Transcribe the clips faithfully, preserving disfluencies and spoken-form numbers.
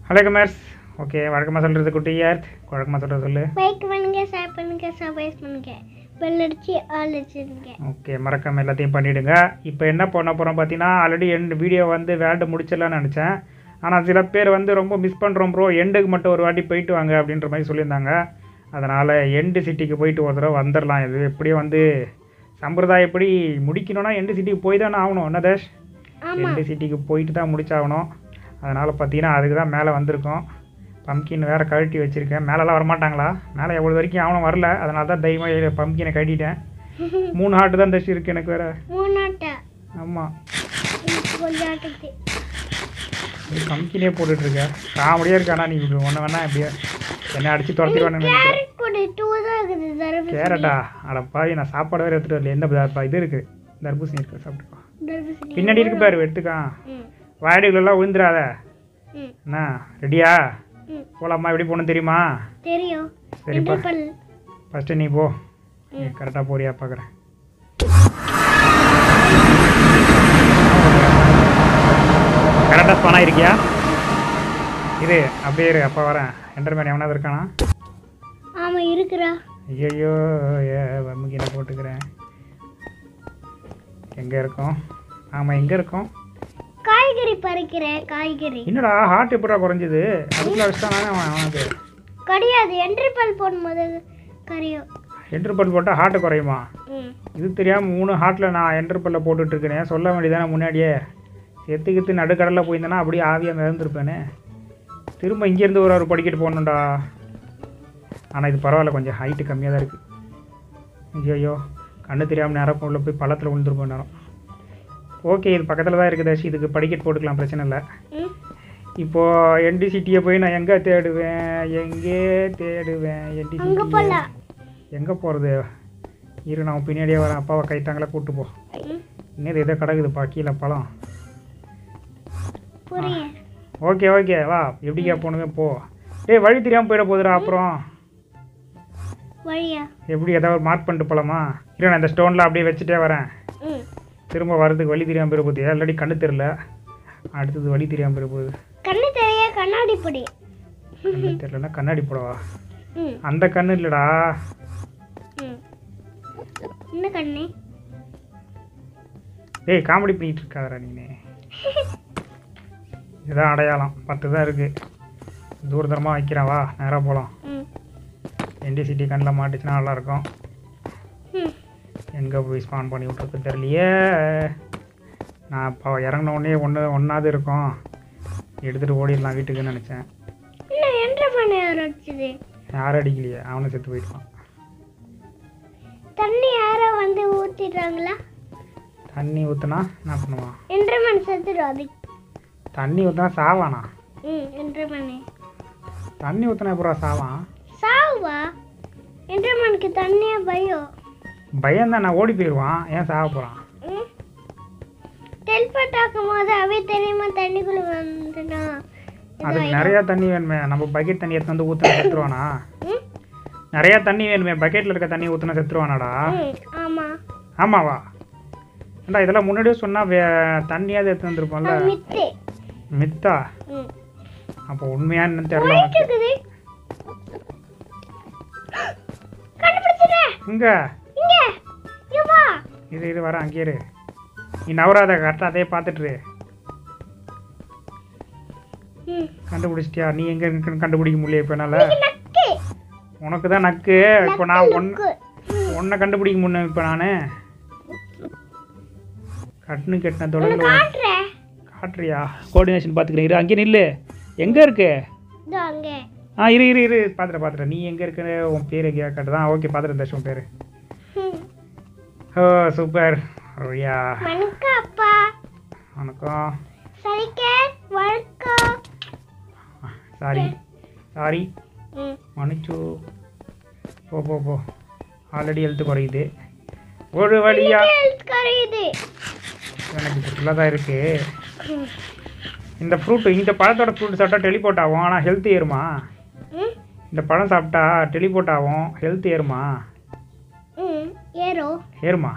Hello commerce. Okay, வழக்கமாக சொல்கிறது குட்டி எர்த். வழக்கமாக சொல்கிறது சொல்லு. லைக் பண்ணுங்க, ஷேர் பண்ணுங்க, சப்ஸ்கிரைப் பண்ணுங்க, பெல் அடிச்சு ஆல் அடிச்சிடுங்க. ஓகே, மறக்காம எல்லாத்தையும் பண்ணிவிடுங்க. இப்போ என்ன பண்ண போகிறோம் பார்த்தீங்கன்னா, ஆல்ரெடி எண்ட் வீடியோ வந்து வேல்டு முடிச்சிடலான்னு நினச்சேன். ஆனால் சில பேர் வந்து ரொம்ப மிஸ் பண்ணுறோம் ப்ரோ, எண்டுக்கு மட்டும் ஒரு வாட்டி போயிட்டு வாங்க அப்படின்ற மாதிரி சொல்லியிருந்தாங்க. அதனால் எண்டு சிட்டிக்கு போயிட்டு ஒரு தடவை வந்துடலாம். இது எப்படியும் வந்து சம்பிரதாயப்படி முடிக்கணும்னா எண்டு சிட்டிக்கு போய் தானே ஆகணும். என்ன தேஷ்? எண்டு சிட்டிக்கு போயிட்டு தான் முடிச்சாகணும். அதனால் பார்த்தீங்கன்னா அதுக்கு தான் மேலே வந்திருக்கோம். பம்கின் வேறு கழட்டி வச்சுருக்கேன். மேலெல்லாம் வரமாட்டாங்களா? மேலே எவ்வளோ வரைக்கும் அவனும் வரல. அதனால தான் தைரியமாக பம்கினை கட்டிட்டேன். மூணு ஹார்ட்டு தான் தச்சு இருக்குது எனக்கு வேறு. ஆமாம், நீ பம்கினே போட்டுட்ருக்கேன். காமெடியாக இருக்கானா நீ? ஒன்று வேணா எப்படியா என்ன அடித்து துரத்திடுவானு. கேரட்டா? அடப்பா, நான் சாப்பாடு வேறு எடுத்துகிட்டு வரல. எந்த இது இருக்குது? தர்பூசணி இருக்குது, சாப்பிட்டுக்கோ. பின்னாடி இருக்கு பாரு, எடுத்துக்கான். வாடிகளெல்லாம் விழுந்துடாத. என்ன ரெடியா? போலாமா? எப்படி போகணும் தெரியுமா? தெரியும். சரிப்பா, ஃபஸ்ட்டு நீ போ. நீ கரெக்டாக போறியா பார்க்குறேன். கரெக்டாக ஸ்பானாக இருக்கியா? இரு, அப்படியே இரு, அப்போ வரேன். என்டர்மேன் எவனாவது இருக்கானா? ஆமாம், இருக்கிறா. ஐயோ, ஏ வம்முக்கு நான் போட்டுக்கிறேன். எங்கே இருக்கோம்? ஆமாம், எங்கே இருக்கோம்? காய்கறி பறிக்கிறேன். காய்கறி என்னடா ஹார்ட் எப்படா குறைஞ்சது? அதுக்குள்ள வச்சுட்டானே அவன். அவனுக்கு கிடையாது. என்ட்ரிபல் போடும்போது கரையும். என்ட்ரிபல் போட்டால் ஹார்ட்டு குறையுமா? இது தெரியாமல் மூணு ஹார்ட்டில் நான் என்ட்ரிபல்ல போட்டுட்ருக்கேன். சொல்ல வேண்டியதானே முன்னாடியே. செத்துக்கித்து நடுக்கடலில் போயிருந்தேன்னா அப்படியே ஆவியாக மிதந்துருப்பேனே. திரும்ப இங்கேருந்து ஒரு ஒரு படிக்கட்டு போடணுண்டா. ஆனால் இது பரவாயில்ல, கொஞ்சம் ஹைட்டு கம்மியாக தான் இருக்குது. ஐயோ, கண்ணு தெரியாமல் நேரம் உள்ள போய் பள்ளத்தில் விழுந்துருப்போம் நேரம். ஓகே, இது பக்கத்தில் தான் இருக்குது. இதுக்கு படிக்கட் போட்டுக்கலாம், பிரச்சனை இல்லை. இப்போது என்டி சிட்டியை போய் நான் எங்கே தேடுவேன்? எங்கே தேடுவேன்? என்டி சிட்டி எங்கே போகிறது? இரு, நான் பின்னாடியே வரேன். அப்பாவை கைத்தாங்களே கூப்பிட்டு போ. இன்னும் எதோ கிடக்குதுப்பா கீழே பழம். ஓகே ஓகே, வா. எப்படிக்கா போகணுமே போ. ஏய், வழி தெரியாமல் போயிட போகுதுடா. அப்புறம் எப்படி ஏதாவது மார்க் பண்ணிட்டு போகலாமா? இல்லை, நான் இந்த ஸ்டோனில் அப்படியே வச்சுட்டே வரேன். திரும்ப வரதுக்கு வழி தெரியாமல் போயிட போகுது. ஆல்ரெடி கண்ணு தெரியல, அடுத்தது வழி தெரியாமல் போயிட போகுது. கண்ணு தெரிய கண்ணாடி போடு. கண்ணு தெரியலன்னா கண்ணாடி போடவா? அந்த கண்ணு இல்லைடா. என்ன கண்ணு? ஏய், காமெடி பண்ணிட்டு இருக்காதடா நீனே. இதுதான் அடையாளம். பத்து தான் இருக்குது. தூரதரமாக வைக்கிறேன், வா. நேராக போகலாம். என்டி சிட்டி கண்ணில் மாட்டுச்சுன்னா நல்லாயிருக்கும். எங்கே போய் ஸ்பான் பண்ணி விட்றது தெரியலையே. நான் இப்போ இறங்கின உடனே ஒன்று ஒன்றாவது இருக்கும், எடுத்துகிட்டு ஓடிடலாம் வீட்டுக்குன்னு நினச்சேன். யாரும் அடிக்கலையே, அவனும் செத்து போயிட்டான். தண்ணி யாரோ வந்து ஊற்றிட்டாங்களா? தண்ணி ஊற்றுனா என்ன பண்ணுவான்? என்ட்ரமன் செத்துடும். தண்ணி ஊற்றினா சாவானா? ம், என்ட்ரமன் தண்ணி ஊற்றினா எப்படா சாவான்? சாவா? என்ட்ரமனுக்கு தண்ணியே பயம். பயம் தான், நான் ஓடி போயிடுவான். ஏன் சாக போகிறான்? டெல்பட் ஆக்கும் போது அவே தெரியுமா தண்ணிக்குள்ள வந்துனா? அதுக்கு நிறையா தண்ணி வேணுமே. நம்ம பக்கெட் தண்ணி எடுத்து வந்து ஊற்றினா செத்துருவானா? நிறையா தண்ணி வேணுமே. பக்கெட்டில் இருக்க தண்ணி ஊற்றினா செத்துருவானாடா? ஆமாம். ஆமாவா? ஏண்டா இதெல்லாம் முன்னாடியே சொன்னால் வே தண்ணியாவது எடுத்து வந்துருப்போம்ல. மித்தா? அப்போ உண்மையான்னு தெரியல. இங்கே இது இது வர அங்கே இரு. நீ நவராத, கரெக்டாக அதே பார்த்துட்டு கண்டுபிடிச்சிட்டியா? நீ எங்கே இருக்குன்னு கண்டுபிடிக்க முடியல. இப்போ என்னால் உனக்கு தான் நக்கு. இப்போ நான் ஒன் ஒன்றை கண்டுபிடிக்க முடியும். இப்போ நான் கட்டுன்னு கட்டின தொடர்ந்து காட்டுறியா? கோஆர்டினேஷன் பார்த்துக்கிறேன். அங்கே நில்லு. எங்கே இருக்கு? ஆ, இரு இரு இரு பார்த்துட்டு பார்த்துட்டு. நீ எங்கே இருக்குன்னு உன் பேர் எங்கேயா காட்டுதான். ஓகே, பார்த்துட்டு தர்ஷன் பேர். ஓ, சூப்பர். ரோயா, வணக்கம் அப்பா. வணக்கம். வணக்கம். சாரி சாரி மன்னிச்சு. போ போ போ. ஆல்ரெடி ஹெல்த் குறையுது. ஒரு வழியா குறையுது. எனக்கு ஃபுல்லாக தான் இருக்குது. இந்த ஃப்ரூட்டு, இந்த பழத்தோட ஃப்ரூட் சாப்பிட்டா டெலிபோர்ட் ஆகும். ஆனால் ஹெல்த் ஏறுமா? இந்த பழம் சாப்பிட்டா டெலிபோர்ட் ஆகும், ஹெல்த் ஏறுமா? ஏறும். ஏறுமா?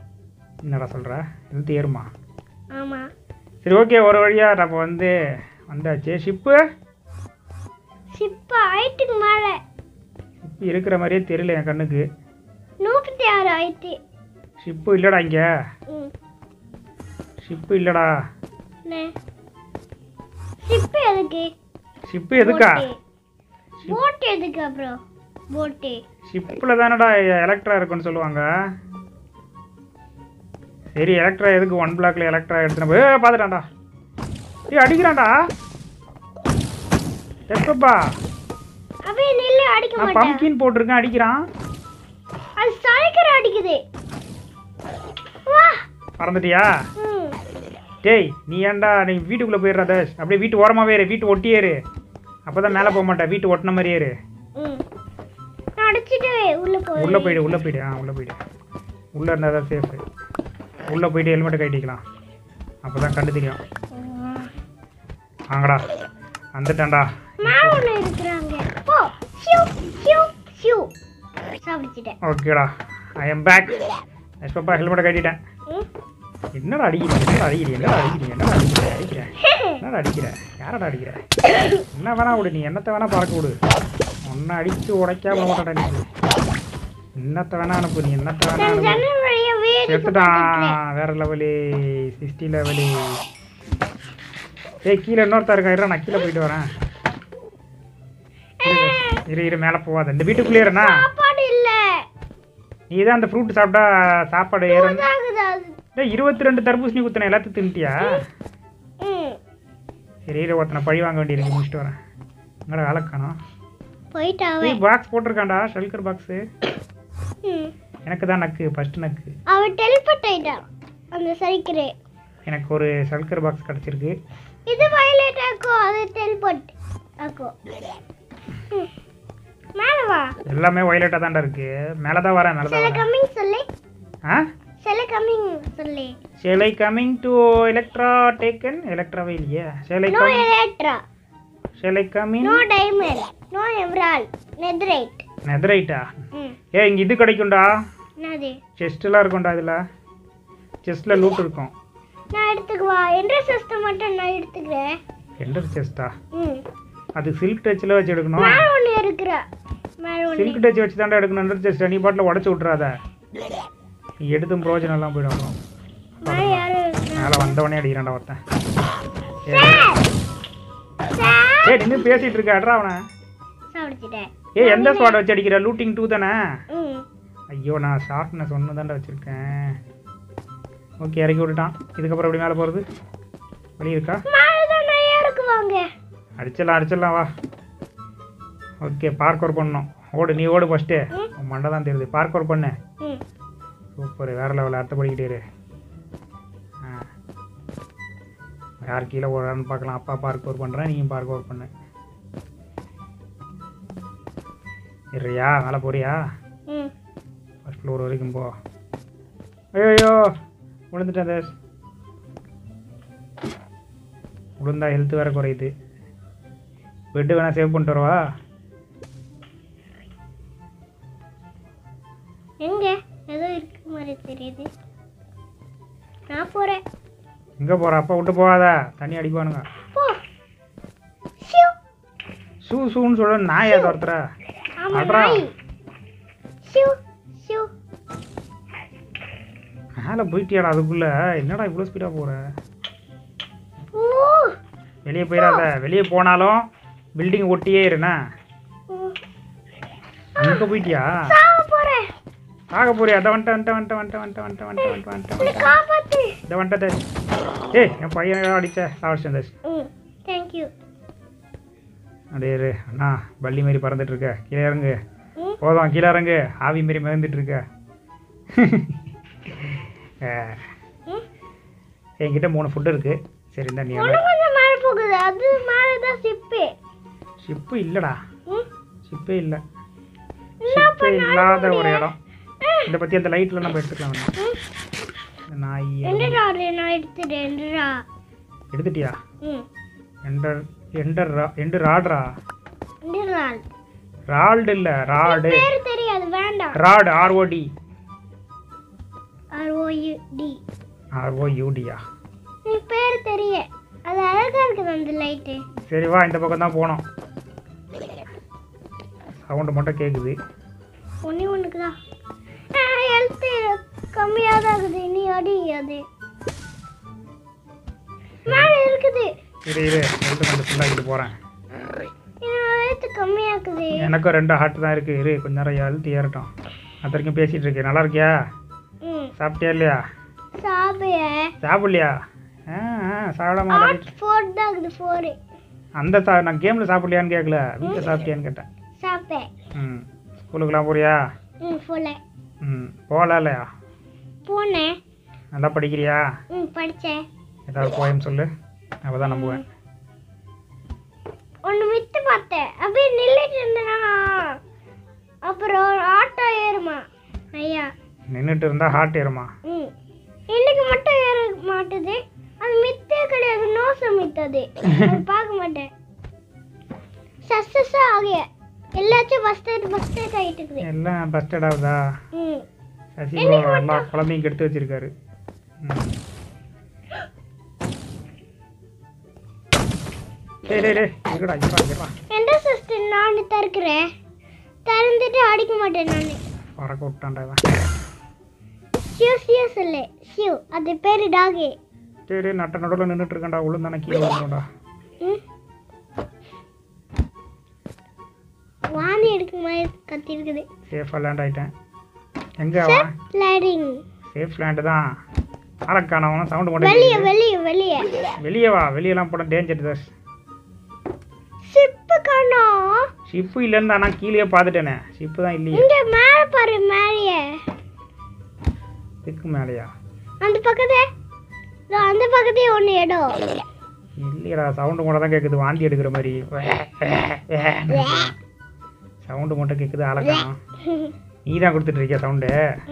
என்னடா சொல்கிற? ஹெல்த் ஏறுமா? ஆமாம். சரி, ஓகே. ஒரு வழியாக நம்ம வந்து வந்தாச்சு. ஷிப்பு ஷிப்பு ஹைட்டுக்கு மேலே ஷிப்பு இருக்கிற மாதிரியே தெரியல என் கண்ணுக்கு. நூற்றி ஆறு ஹைட்டு. ஷிப்பு இல்லைடா இங்கே. ம் ஷிப்பு இல்லைடா. ஷிப்பு எதுக்கு? ஷிப்பு எதுக்கா? போட் எதுக்கு அப்புறம்? போட்டு ஷிப்பில் தானடா எலக்ட்ரா இருக்குன்னு சொல்லுவாங்க. சரி எலக்ட்ரா எதுக்கு ஒன் பிளாக்ல எலக்ட்ரா எடுத்துன்னு போய் பார்த்துட்டான்டா. ஏ அடிக்கிறான்டா. எப்பப்பா அப்படியே நில்லு, அடிக்க நான் மாட்டேன். பம்கின் போட்டிருக்கேன், அடிக்கிறான். அது சைக்கிள் அடிக்குது. வா பறந்துட்டியா? ம் டேய் நீ ஏன்டா நீ வீட்டுக்குள்ளே போயிடுறாத. அப்படியே வீட்டு ஓரமாகவே இரு, வீட்டு ஒட்டியேரு. அப்போ தான் மேலே போக மாட்டேன், வீட்டு ஒட்டின மாதிரியே இரு. ம் நான் அடிச்சிட்டு உள்ளே போய் உள்ளே போயிடு உள்ளே போயிடு ஆ உள்ளே போயிடு. உள்ளே இருந்தால் தான் சேஃபு. உள்ளே போயிட்டு ஹெல்மெட்டை கட்டிக்கலாம், அப்போ தான் கண்டு தெரியும். வாங்கடா வந்துட்டான்டா. மேல ஒன்று இருக்கிறாங்க. போ ஷூ ஷூ ஷூ சாப்பிடுச்சிட்டேன். ஓகேடா I am back. Yes papa ஹெல்மெட்டை கட்டிட்டேன். ம் என்னடா அடிக்கிறீங்க? என்னடா அடிக்கிறீங்க? என்னடா அடிக்கிறீங்க? என்னடா அடிக்கிறேன் அடிக்கிறேன் என்னடா அடிக்கிறேன்? யாரடா அடிக்கிறேன்? என்ன வேணா விடு, நீ என்னத்தை வேணா பறக்க விடு. ஒன்றை அடித்து உடைக்காம மாட்டடா நீ. என்னத்தை வேணா அனுப்பு, நீ என்னத்தை வேணா அனுப்பு. ஜன்னல் வழியா வேடி எடுத்துட்டான். வேற லெவலு, சிக்ஸ்டி லெவலு. ஏய் கீழே இன்னொருத்தா இருக்கா, இரு நான் கீழே போயிட்டு வரேன். இரு இரு மேலே போவாத, இந்த வீட்டுக்குள்ளே இருண்ணா. சாப்பாடு இல்ல. நீ தான் அந்த ஃப்ரூட் சாப்பிட்டா சாப்பாடு ஏறும். ஆகுது அது. டேய் இருபத்தி ரெண்டு தர்பூசணி குத்தனை எல்லாத்தையும் தின்ட்டியா? ம் சரி இரு ஒருத்தனை பழி வாங்க வேண்டியிருக்கு, முடிச்சுட்டு வரேன். எங்கடா வேலை காணோம். போயிட்டாவே. பாக்ஸ் போட்டிருக்கான்டா, ஷல்கர் பாக்ஸு. ம் எனக்கு தான் நக்கு, ஃபர்ஸ்ட் நக்கு. அவ டெலிபோர்ட் ஆயிட்டான் அந்த சைக்கிளே. எனக்கு ஒரு ஷல்கர் பாக்ஸ் கிடச்சிருக்கு. இது வயலட் ஆக்கோ, அது டெலிபோர்ட் ஆக்கோ. மேல வா. எல்லாமே வயலட்டாக தான்டா இருக்கு. மேலே தான் வரேன், மேலே தான் செல வரேன். கமிங் சொல்லு. ஆ செல கமிங் சொல்லு. ஷேலை கமிங் டு எலக்ட்ரா டேக்கன். எலக்ட்ராவே இல்லையா? ஷேலை நோ கமிங் எலக்ட்ரா, ஷேலை coming no diamond, no emerald, netherite. நெதரைட்டா? ம் ஏ இங்கே இது கிடைக்கும்டா. என்னது? செஸ்ட்லாம் இருக்கும்டா இதில். செஸ்ட்டில் லூட் இருக்கும். நான் எடுத்துக்குவா. என்ற சிஸ்டம் மட்டும் நான் எடுத்துக்கிறேன். எண்டர் செஸ்ட்டா? ம் அது சில்க் டச்சில் வச்சு எடுக்கணும். மேல ஒன்று இருக்கிற. மேல ஒன்று. சில்க் டச் வச்சு தாண்டா எடுக்கணும். எண்டர் செஸ்ட்டை நீ பாட்டில் உடச்சி விட்றாத. நீ எடுத்தும் பிரோஜனம் எல்லாம் போயிடும். அப்புறம் மேல யாரு இருக்கிறா? மேலே வந்தவனே அடிக்கிறான்டா ஒருத்தன். சார் சார் ஏய் நின்று பேசிகிட்டு இருக்க, அட்ரா அவனை. சாப்பிடுச்சிட்டேன். ஏய் எந்த ஸ்வாட் வச்சு அடிக்கிற? லூட்டிங் டூ தானே? ம் ஐயோ நான் ஷார்ப்னஸ் ஒன்று தாண்டா வச்சுருக்கேன். ஓகே இறக்கி விட்டுட்டான். இதுக்கப்புறம் எப்படி மேலே போகிறது? வழி இருக்கா? மேல தான் நிறைய இருக்குவாங்க. அடிச்சிடலாம் அடிச்சிடலாம் வா. ஓகே பார்க்கோர் பண்ணணும். ஓடு நீ ஓடு ஃபஸ்ட்டு. மண்டை தான் தெரியுது. பார்க்கோர் பண்ணு. ம் சூப்பர் வேறு லெவலில் அடுத்த படிக்கிட்டே இரு. ஆ யார் கீழே ஓடுறான்னு பார்க்கலாம். அப்பா பார்க்கோர் பண்ணுறேன், நீயும் பார்க்கோர் பண்ணு. இருறியா? மேலே போறியா? ம் ஃபஸ்ட் ஃப்ளோர் வரைக்கும் போ. ஐயோ விழுந்துட்டேன் தேஷ். விழுந்தா ஹெல்த் வேறு குறையுது. பெட்டு வேணால் சேவ் பண்ணிட்டு வரவா? எங்க ஏதோ இருக்கு மாதிரி தெரியுது. நான் போறேன். எங்கே போகிற? அப்பா விட்டு போகாத, தண்ணி அடிப்பானுங்க. போ. ஷூ ஷூ ஷூன்னு சொல்ல நாய் ஏதோ ஒருத்தர. ஆமா அட்ரா நாய். ஷூ ஷூ மேலே போயிட்டியாடா அதுக்குள்ளே? என்னடா இவ்வளோ ஸ்பீடாக போகிற? ஓ வெளியே போயிடாத. வெளியே போனாலும் பில்டிங் ஒட்டியே இருண்ணா. அங்கே போயிட்டியா? சாவ போறேன். சாக போறியா? அதை வந்துட்ட வந்துட்ட வந்துட்ட வந்துட்ட வந்துட்ட வந்துட்ட வந்துட்ட வந்துட்ட வந்துட்ட வந்துட்ட காப்பாத்து. இதை வந்துட்ட தேஷ். ஏய் என் பையன் அடிச்ச சாவடிச்சேன் தேஷ். ம் தேங்க் யூ. அப்படியே இரு அண்ணா. பள்ளி மாரி பறந்துட்டு இருக்க. கீழே இறங்கு. ம் போதும் கீழே இறங்கு. ஆவி மாரி மிதந்துட்டு இருக்க. ம் என்கிட்ட மூணு ஃபுட்டு இருக்கு. சரி இந்த நீ ஒண்ணு கொஞ்சம் மேல போகுது. அது மேல தான் ஷிப்பு. ஷிப்பு இல்லைடா. ம் ஷிப்பே இல்லை. என்ன ஷிப்பே பண்ண இல்லாத ஒரு இடம். இதை பற்றி அந்த லைட்டில் நம்ம எடுத்துக்கலாம். இந்த நாய் என்னடா நான் எடுத்துட்டேன். என்னடா எடுத்துட்டியா? ம் எண்டர் எண்டர் ரா எண்டு ராட்ரா. என்னடா ரால்டு இல்லை ராடு. பேர் தெரியாது வேண்டாம். Rod R O D. R O U D. ஆர்ஓயூடியா? நீ பேர் தெரிய. அது அழகா இருக்குது அந்த லைட்டு. சரி வா, இந்த பக்கம் தான் போனோம். சவுண்டு மட்டும் கேட்குது. ஒன்றே ஒன்றுக்கு தான் ஹெல்த்து கம்மியாக தான் இருக்குது. நீ அடி அது மேலே இருக்குது. இரு இரு ஹெல்த்து கொஞ்சம் ஃபுல்லாகிட்டு போகிறேன். ஹெல்த்து கம்மியாக இருக்குது. எனக்கும் ரெண்டு ஹார்ட் தான் இருக்குது. இரு கொஞ்ச நேரம் ஹெல்த் ஏறட்டும். அது வரைக்கும் பேசிகிட்டு இருக்கேன். நல்லா இருக்கியா? ம் சாப்பிட்டியா இல்லையா? சாப்பிய சாப்பிடலையா? ஆ ஆ சாப்பிடாம ஃபோர் தான் இருக்குது. ஃபோரு அந்த சா நான் கேமில் சாப்பிடலையான்னு கேட்கல, வீட்டில் சாப்பிட்டியான்னு கேட்டேன். சாப்பிட்டேன். ம் ஸ்கூலுக்குலாம் போறியா? ம் போல. ம் போகல இல்லையா? போனேன். நல்லா படிக்கிறியா? ம் படித்தேன். ஏதாவது போயம் சொல்லு, அப்போ தான் நம்புவேன். ஒன்று விட்டு பார்த்தேன், அப்படியே நின்றுட்டு இருந்தேனா, அப்புறம் ஒரு ஆட்டோ ஏறுமா ஐயா. நின்றுட்டு இருந்தால் ஹார்ட் ஏறுமா? ம் இன்னைக்கு மட்டும் ஏற மாட்டுது. அது மித்தே கிடையாது, நோசை மித்தது. அது பார்க்க மாட்டேன். சக்ஸஸாக ஆகிய எல்லாச்சும் பஸ்டேட் பஸ்டேட் ஆகிட்டு இருக்குது. எல்லாம் பஸ்டட் ஆகுதா? ம் சசி எல்லா குழந்தையும் கெடுத்து வச்சிருக்காரு. ம் டேய் டேய் டேய் இருக்கடா இப்பா இருக்கடா. எந்த சிஸ்டர் நான் தருக்கிறேன், திறந்துட்டு அடிக்க மாட்டேன் நான். பறக்க விட்டான்டா இவன். ஷியூ ஷியூ சொல்லு ஷியூ, அது பேர் டாகே. டேய் டேய் நட்ட நடுவில் நின்றுட்டு இருக்கேன்டா, உளுந்தானே கீழே வரணும்டா. ம் வாந்தி எடுக்கும் மாதிரி கத்தி இருக்குது. சேஃபாக லேண்ட் ஆகிட்டேன். எங்கே அவன்? லேண்டிங் சேஃப் லேண்டு தான். ஆளக்கானவன சவுண்டு மட்டும் வெளியே வெளியே வெளியே வெளியே வா. வெளியெல்லாம் போட டேஞ்சர் தஸ். ஷிப்பு காணோம். ஷிப்பு இல்லைன்னு நான் கீழே பார்த்துட்டேனே. ஷிப்பு தான் இல்லையே. இங்க மேல பாரு, மேலே. இதுக்கு மேலேயா? அந்த பக்கத்து அந்த பக்கத்தே ஒன்று இடம் இல்லையடா, சவுண்டு மட்டும் தான் கேட்குது, வாந்தி எடுக்கிற மாதிரி சவுண்டு மட்டும் கேட்குது. ஆளக்கானம் நீ தான் கொடுத்துட்டு இருக்கியா சவுண்டு?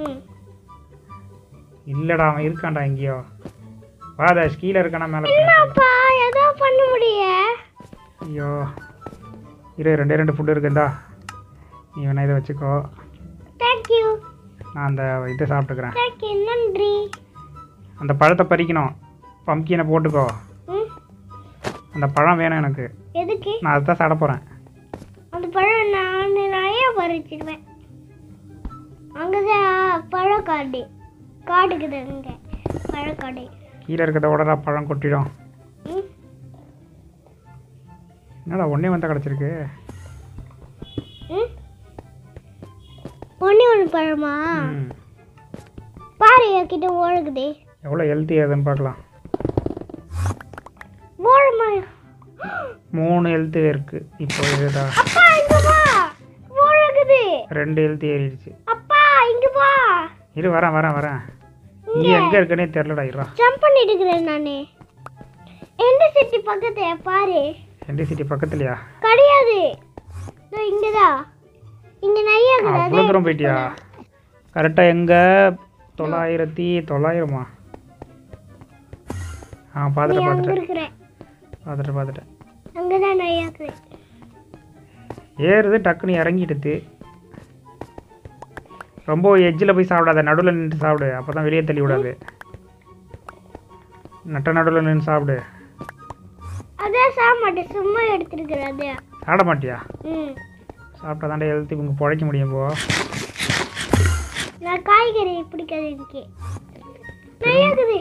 இல்லைடா அவன் இருக்கான்டா எங்கேயோ. வாதா கீழே இருக்கானா மேலே? ஏதோ பண்ண முடிய. ஐயோ இரு, ரெண்டே ரெண்டு ஃபுட்டு இருக்குண்டா, நீ வேணா இதை வச்சுக்கோ. தேங்க்யூ. நான் அந்த இதை சாப்பிட்டுக்கிறேன். தேங்க்யூ நன்றி. அந்த பழத்தை பறிக்கணும், பம்கினை போட்டுக்கோ. அந்த பழம் வேணும் எனக்கு. எதுக்கு? நான் அதுதான் சாப்பிட போகிறேன். அந்த பழம் நான் நிறைய பறிச்சிடுவேன். அங்கதான் பழக்காடு காடுக்குது, அங்கே பழக்காடு. கீழே இருக்கிறத உடனே பழம் கொட்டிடும். என்னடா ஒன்றே வந்தால் கிடச்சிருக்கு. ஒன்றே ஒன்று பழமா? பாரு கிட்ட ஓடுக்குது. எவ்வளோ ஹெல்த்தி ஏதுன்னு பார்க்கலாம். ஓடுமா? மூணு ஹெல்த்து இருக்கு இப்போ. இதுதா அப்பா இங்க வா, ஓடுக்குது. ரெண்டு ஹெல்த்து ஏறிடுச்சு. அப்பா இங்க வா. இரு வரேன் வரேன் வரேன். நீ எங்கே இருக்கனே தெரிலடா. இருடா ஜம்ப் பண்ணிட்டு இருக்கிறேன் நானு. எந்த சிட்டி பக்கத்துல பாரு. எந்த சிட்டி பக்கத்துலையா? கிடையாது, இங்கதான். இங்க நிறைய இருக்குது. அவ்வளோ தூரம் போயிட்டியா? கரெக்டாக எங்கே? தொள்ளாயிரத்தி தொள்ளாயிரமா? ஆ பார்த்துட்டு பார்த்துட்டேன் பார்த்துட்டு பார்த்துட்டேன். அங்கதான் நிறைய இருக்குது. ஏறுது டக்குன்னு இறங்கிடுது. ரொம்ப எஜ்ஜில் போய் சாப்பிடாத, நடுவில் நின்று சாப்பிடு, அப்போ தான் வெளியே தள்ளி விடாது. நட்ட நடுவில் நின்று சாப்பிடு. அதான் சாப்பிட மாட்டேன், சும்மா எடுத்துருக்குறேன். அது சாப்பிட மாட்டியா? ம் சாப்பிட்டா தாண்டா ஹெல்த்தி உங்க பிழைக்க முடியும். போ நான் காய்கறி பிடிக்காது எனக்கு. நிறைய இருக்குது.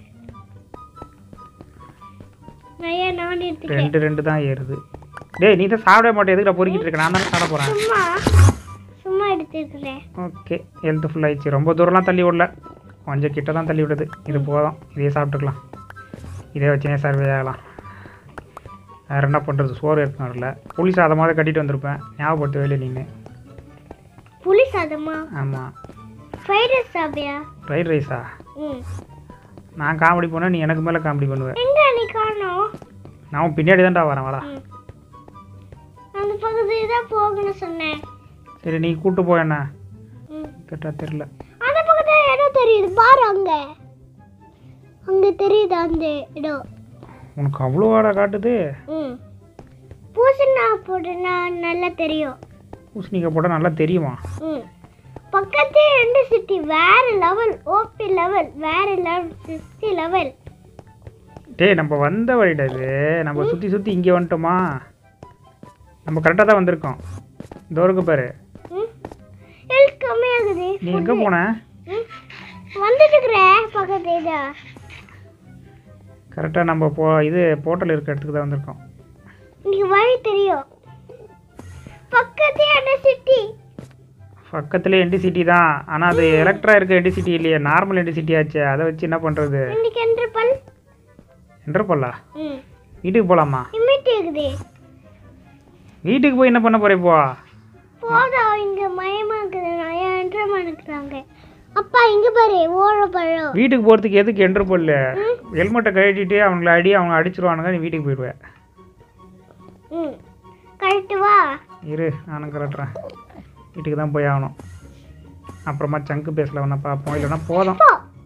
நிறைய நான் எடுத்துக்கிறேன். ரெண்டு ரெண்டு தான் ஏறுது. டேய் நீ தான் சாப்பிட மாட்டே, எதுக்கு பொறுக்கிட்டு இருக்க? நான் தானே சாப்பிட போகிறேன். சும்மா சும்மா எடுத்துக்கிறேன். ஓகே ஹெல்த்து ஃபுல் ஆயிடுச்சு. ரொம்ப தூரம்லாம் தள்ளி விடல, கொஞ்சம் கிட்ட தான் தள்ளி விடுது. இது போதும், இதே சாப்பிட்டுக்கலாம். இதே வச்சுனே சர்வே ஆகலாம். வேறு என்ன பண்ணுறது? சோறு எடுத்துன்னு வரல. புளி சாதமாக கட்டிட்டு வந்திருப்பேன், ஞாபகப்படுத்த வேலையை நீங்க. புளி சாதமா? ஆமாம். ஃப்ரைட் ரைஸ் சாப்பியா? ஃப்ரைட் ரைஸா? ம் நான் காமெடி பண்ணேன், நீ எனக்கு மேலே காமெடி பண்ணுவேன். எங்க நீ காணோம்? நான் பின்னாடி தான்டா வரேன். வாடா. அந்த பக்கத்துல தான் போகணும்னு சொன்னேன். சரி நீ கூப்பிட்டு போ. என்ன கேட்டா தெரில. அந்த பக்கத்துல இடம் தெரியுது பாரு, அங்க அங்க தெரியுது அந்த இடம். உனக்கு அவ்வளோ வாடா காட்டுது? ம் பூசணிக்கா போட்டுனா நல்லா தெரியும். பூசணிக்காய் போட்டால் நல்லா தெரியுமா? ம் பக்கத்தே ரெண்டு சிட்டி வேற லெவல். ஓபி லெவல் வேற லெவல். Sixty level. டேய் நம்ம வந்த வழிடா இது. நம்ம சுற்றி சுற்றி இங்கே வந்துட்டோமா? நம்ம கரெக்டாக தான் வந்திருக்கோம். இந்த இருக்கு பாரு. ஹெல்த் கம்மியாகுது. நீ எங்கே போன? வந்துட்டு இருக்கிறேன் பக்கத்துல. கரெக்டாக நம்ம போ இது போர்ட்டல் இருக்க இடத்துக்கு தான் வந்திருக்கோம். இன்னைக்கு வழி தெரியும். பக்கத்துல என்ன சிட்டி? பக்கத்துலேயே என்டி சிட்டி தான். ஆனால் அது எலக்ட்ரா இருக்க என்டி சிட்டி இல்லையே, நார்மல் என்டி சிட்டி ஆச்சு. அதை வச்சு என்ன பண்ணுறது? இன்னைக்கு என்ட்ரபல் என்ட்ரபல்லா? ம் வீட்டுக்கு போகலாமா? இமிட் இருக்குது. வீட்டுக்கு போய் என்ன பண்ண போகிறே? போ போதா, இங்கே மயமாக இருக்குது. நிறைய என்ட்ரமா இருக்கிறாங்க. அப்பா இங்கே பாரு ஓட பழம். வீட்டுக்கு போகிறதுக்கு எதுக்கு என்ட்ரபல்? ஹெல்மெட்டை கழட்டிட்டு அவங்கள அடி அவங்க அடிச்சிருவானுங்க. நீ வீட்டுக்கு போயிடுவேன். ம் கரெக்டு வா. இரு நானும் கரெக்டுறேன். வீட்டுக்கு தான் போய் ஆகணும். அப்புறமா சங்கு பேசல வேணா பார்ப்போம். இல்லைன்னா போதும்.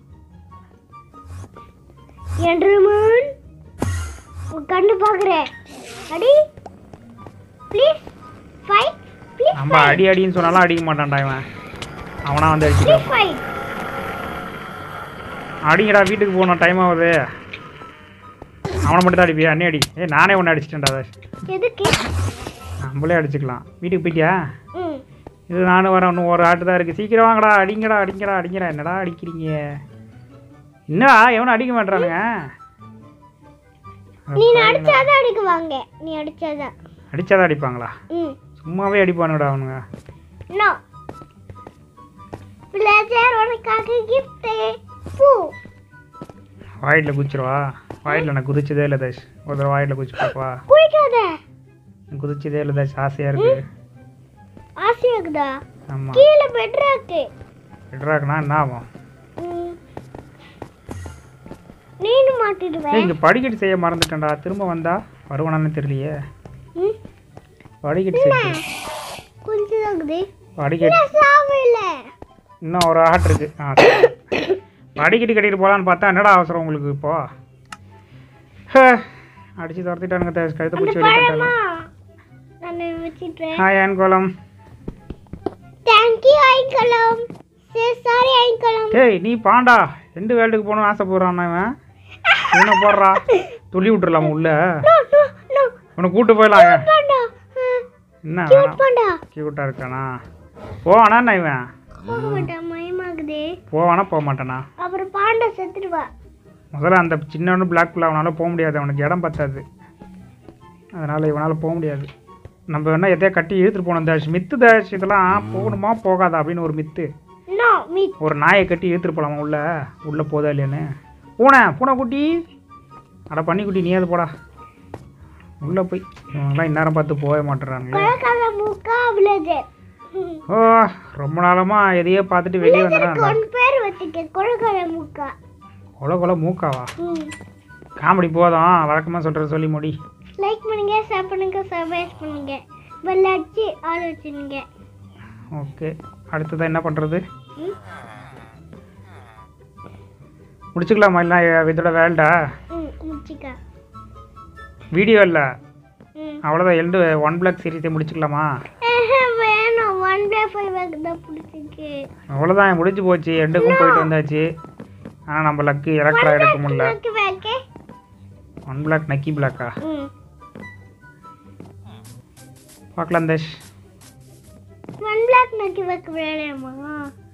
என்ட்ரமன் கண்டு பார்க்குறேன். அடி ப்ளீஸ் ஃபைட் ப்ளீஸ். நம்ம அடி அடின்னு சொன்னாலும் அடிக்க மாட்டான்டா இவன். அவனா வந்து அடிச்சுட்டான். அடிங்கடா, வீட்டுக்கு போகணும், டைம் ஆகுது. அவனை மட்டும் தான் அடிப்பியா? அண்ணே அடி. ஏ நானே ஒன்று அடிச்சிட்டேன்டா. எதுக்கு? நம்மளே அடிச்சுக்கலாம். வீட்டுக்கு போயிட்டியா? ம் இது நானும் வரேன். இன்னும் ஒரு ஆட்டு தான் இருக்குது. சீக்கிரம் வாங்கடா. அடிங்கடா அடிங்கடா அடிங்கடா. என்னடா அடிக்கிறீங்க? என்னடா எவனும் அடிக்க மாட்டானுங்க. நீ அடிச்சாதான் அடிக்குவாங்க. நீ அடிச்சாதான் அடிச்சாதான் அடிப்பாங்களா? ம் சும்மாவே அடிப்பானுங்கடா அவனுங்க. நோ பிளேசர் உனக்காக gift பூ. வாயில குச்சிருவா? வாயில நான் குதிச்சதே இல்லை தாஷ். ஒரு தடவை வாயில குச்சி பார்ப்பா. குடிக்காத. குதிச்சதே இல்லை தாஷ். ஆசையாக இருக்கு. ஆசையா இருக்குதா? ஆமாம். கீழே பெட்ராக்கு. பெட்ராக்குனா என்ன ஆகும்? நீனு மாட்டிடுவேன். இங்கே படிக்கட்டு செய்ய மறந்துட்டேன்டா. திரும்ப வந்தா வருவானான்னு தெரியலையே. படிக்கட்டு செய்ய கொஞ்சம் இருக்குது. படிக்கட்டு சாவல. இன்னும் ஒரு ஆட் இருக்கு. ஆ படிக்கட்டு கட்டிட்டு போகலான்னு பார்த்தா என்னடா அவசரம் உங்களுக்கு இப்போ? அடிச்சு துரத்திட்டானுங்க. கழுத்தை பிடிச்சி வெளியிட்டாங்க. நான் வச்சிட்டேன். ஹாய் ஆன்கோலம். தேங்க் யூ ஐங்கலம். சரி சாரி ஐங்கலம். டேய் நீ பாண்டா ரெண்டு வேல்டுக்கு போகணும்னு ஆசைப்படுறான் இவன். என்ன போடுறா? துள்ளி விட்டுறலாமா உள்ள? உன்னை கூப்பிட்டு போயிடலாம். என்ன கியூட்டா இருக்கானா? போவானா என்ன இவன்? போக மாட்டான். மயமாகுதே. போவானா போக மாட்டானா? அப்புறம் பாண்டா செத்துடுவா. முதல்ல அந்த சின்ன பிளாக் புள்ள அவனால் போக முடியாது. அவனுக்கு இடம் பத்தாது. அதனால் இவனால் போக முடியாது. நம்ம வேணா எதையா கட்டி இழுத்துட்டு போகணும். தாஷ் மித்து தாஷ். இதெல்லாம் போகணுமா போகாதா அப்படின்னு ஒரு மித்து. ஒரு நாயை கட்டி இழுத்துட்டு போகலாமா உள்ள? உள்ளே போதா இல்லையான்னு. பூனை பூனை குட்டி. அட பண்ணி குட்டி நீ அது போடா உள்ளே போய். இவங்கெல்லாம் இந்நேரம் பார்த்து போக மாட்டேறாங்களே. ஓ ரொம்ப நாளமாக எதையோ பார்த்துட்டு வெளியே வந்துடுறாங்க. கொலை கொலை மூக்காவா? காமெடி போதும். வழக்கமாக சொல்கிறது சொல்லி முடி. லைக் பண்ணுங்க, ஷேர் பண்ணுங்க, சப்ஸ்கிரைப் பண்ணுங்க, பெல் அடிச்சு ஆல் வச்சுருங்க. ஓகே அடுத்ததான் என்ன பண்ணுறது? முடிச்சுக்கலாமா? இல்லை இதோட வேல்டா முடிச்சுக்க. வீடியோ இல்லை அவ்வளோதான். எண்டு ஒன் பிளாக் சீரீஸை முடிச்சுக்கலாமா? வேணும். ஒன் பிளாக் ஃபைவ் தான் பிடிச்சிருக்கு. அவ்வளோதான் முடிஞ்சு போச்சு. எண்டுக்கும் போயிட்டு வந்தாச்சு. ஆனால் நம்ம லக்கு எலக்ட்ரா எடுக்க முடியல. ஒன் பிளாக் நக்கி பிளாக்கா? பார்க்கலாம் தஷ். ஒன் பிளாக் நக்கி வைக்க வேணாமா?